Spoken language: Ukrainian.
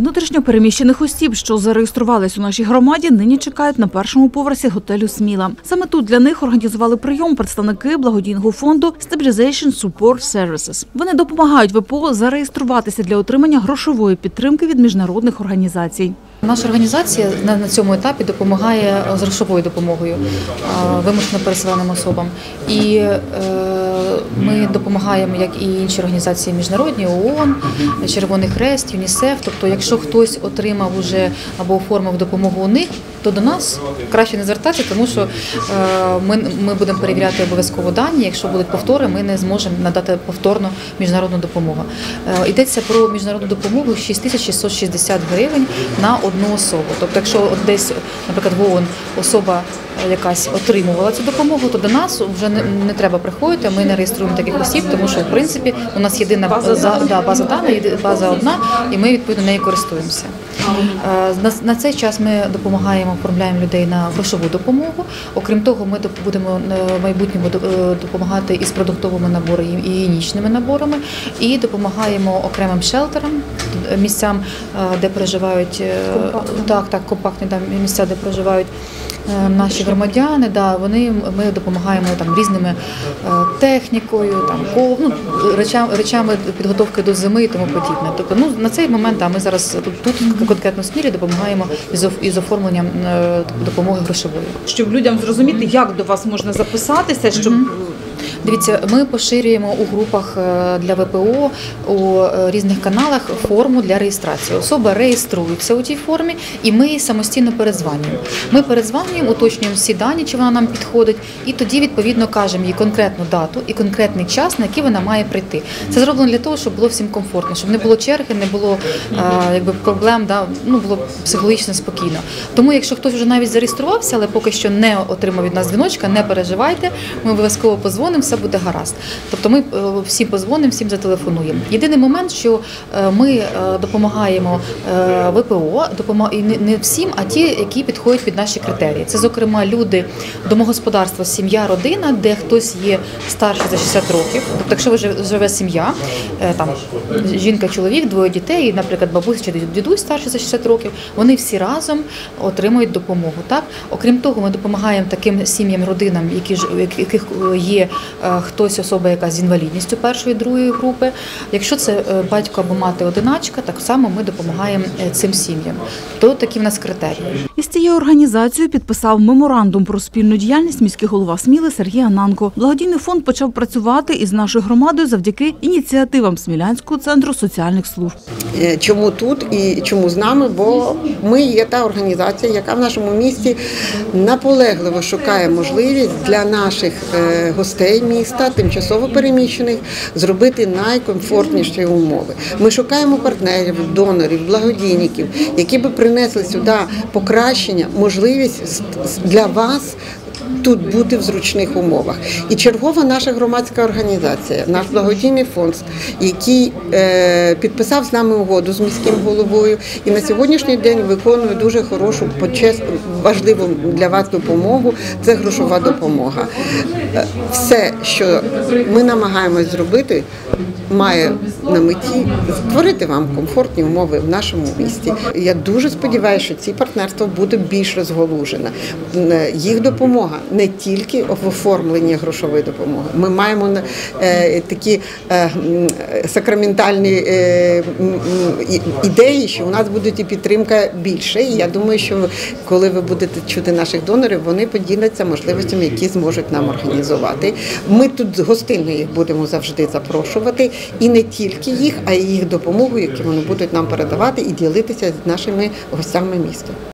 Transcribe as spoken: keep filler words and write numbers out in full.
Внутрішньо переміщених осіб, що зареєструвались у нашій громаді, нині чекають на першому поверсі готелю «Сміла». Саме тут для них організували прийом представники благодійного фонду Stabilization Support Services. Вони допомагають ВПО зареєструватися для отримання грошової підтримки від міжнародних організацій. Наша організація на цьому етапі допомагає з грошовою допомогою вимушено переселеним особам. І ми допомагаємо, як і інші організації міжнародні, ООН, Червоний Хрест, ЮНІСЕФ. Тобто, якщо хтось отримав уже або оформив допомогу у них, то до нас краще не звертатися, тому що ми, ми будемо перевіряти обов'язково дані. Якщо будуть повтори, ми не зможемо надати повторно міжнародну допомогу. Йдеться про міжнародну допомогу шість тисяч шістсот шістдесят гривень на одну особу. Тобто, якщо от десь, наприклад, в ООН особа якась отримувала цю допомогу, то до нас вже не, не треба приходити, ми не реєструємо таких осіб, тому що, в принципі, у нас єдина база, да, база даних, база одна, і ми, відповідно, нею користуємося. На, на цей час ми допомагаємо, оформляємо людей на грошову допомогу. Окрім того, ми будемо в майбутньому допомагати із продуктовими наборами і гігієнічними наборами, і допомагаємо окремим шелтерам, місцям, де проживають, так, так, компактні да, місця, де проживають наші громадяни, да, вони, ми допомагаємо там різними е, технікою, там, ну, речами, речами підготовки до зими і тому подібне. Тобто, ну, на цей момент да, ми зараз тут, тут конкретно в Смілі допомагаємо із, із оформленням е, допомоги грошової. Щоб людям зрозуміти, як до вас можна записатися, щоб... Mm-hmm. Дивіться, ми поширюємо у групах для ВПО, у різних каналах форму для реєстрації. Особа реєструється у тій формі, і ми її самостійно передзванюємо. Ми передзванюємо, уточнюємо всі дані, чи вона нам підходить, і тоді, відповідно, кажемо їй конкретну дату і конкретний час, на який вона має прийти. Це зроблено для того, щоб було всім комфортно, щоб не було черги, не було а, якби, проблем, да, ну, було психологічно спокійно. Тому, якщо хтось вже навіть зареєструвався, але поки що не отримав від нас дзвіночка, не переживайте, ми обов'язково подзвонимо, все буде гаразд. Тобто ми всім подзвонимо, всім зателефонуємо. Єдиний момент, що ми допомагаємо ВПО, допомагаємо не всім, а ті, які підходять під наші критерії. Це, зокрема, люди, домогосподарство, сім'я, родина, де хтось є старший за шістдесят років. Тобто, якщо ви живе сім'я, там жінка, чоловік, двоє дітей, і, наприклад, бабуся чи дідусь старший за шістдесят років, вони всі разом отримують допомогу. Так? Окрім того, ми допомагаємо таким сім'ям, родинам, які, яких є хтось, особа, яка з інвалідністю першої, другої групи. Якщо це батько або мати-одиначка, так само ми допомагаємо цим сім'ям. То такі в нас критерії. Із цією організацією підписав меморандум про спільну діяльність міський голова Сміли Сергій Ананко. Благодійний фонд почав працювати із нашою громадою завдяки ініціативам Смілянського центру соціальних служб. Чому тут і чому з нами? Бо ми є та організація, яка в нашому місті наполегливо шукає можливість для наших гостей міста, тимчасово переміщених, зробити найкомфортніші умови. Ми шукаємо партнерів, донорів, благодійників, які би принесли сюди покращення, можливість для вас тут бути в зручних умовах. І чергова наша громадська організація, наш благодійний фонд, який е, підписав з нами угоду з міським головою і на сьогоднішній день виконує дуже хорошу, важливу для вас допомогу, це грошова допомога. Все, що ми намагаємось зробити, має на меті створити вам комфортні умови в нашому місті. Я дуже сподіваюся, що ці партнерства буде більш розголужено. Їх допомога не тільки в оформленні грошової допомоги. Ми маємо е, такі е, сакраментальні е, ідеї, що у нас буде і підтримка більше. І я думаю, що коли ви будете чути наших донорів, вони поділяться можливостями, які зможуть нам організувати. Ми тут гостинно їх будемо завжди запрошувати. І не тільки їх, а й їх допомогу, яку вони будуть нам передавати і ділитися з нашими гостями міста.